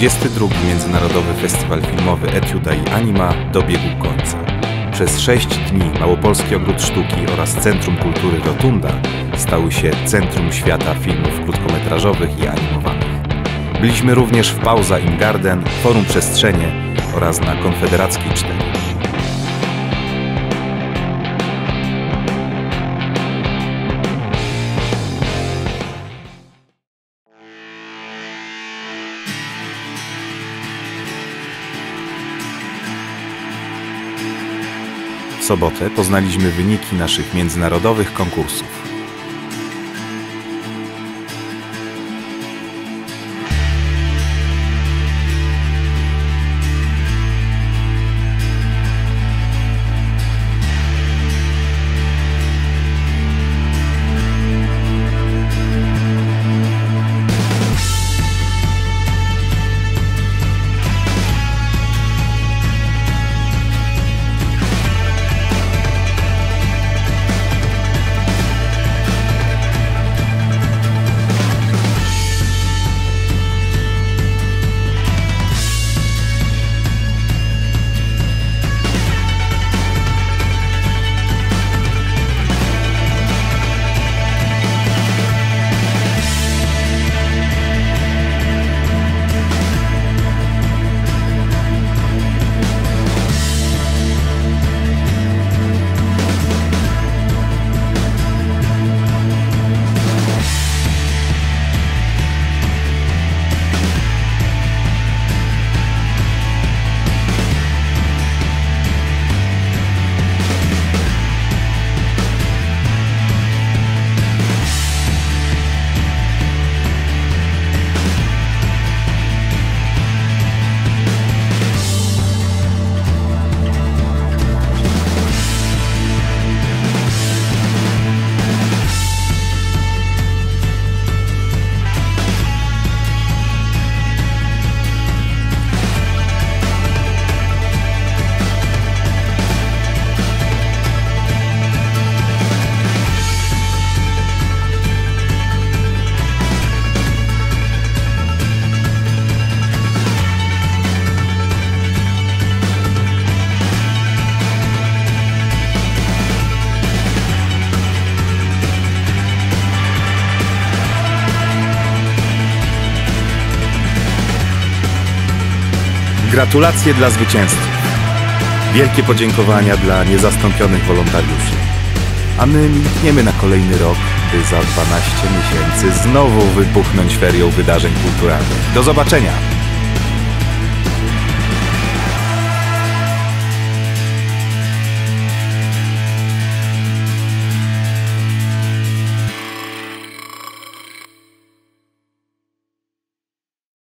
22. Międzynarodowy Festiwal Filmowy Etiuda i Anima dobiegł końca. Przez 6 dni Małopolski Ogród Sztuki oraz Centrum Kultury Rotunda stały się centrum świata filmów krótkometrażowych i animowanych. Byliśmy również w Pauza im Garden, Forum Przestrzenie oraz na Konfederackiej 4. W sobotę poznaliśmy wyniki naszych międzynarodowych konkursów. Gratulacje dla zwycięzców. Wielkie podziękowania dla niezastąpionych wolontariuszy. A my milkniemy na kolejny rok, by za 12 miesięcy znowu wybuchnąć ferią wydarzeń kulturalnych. Do zobaczenia!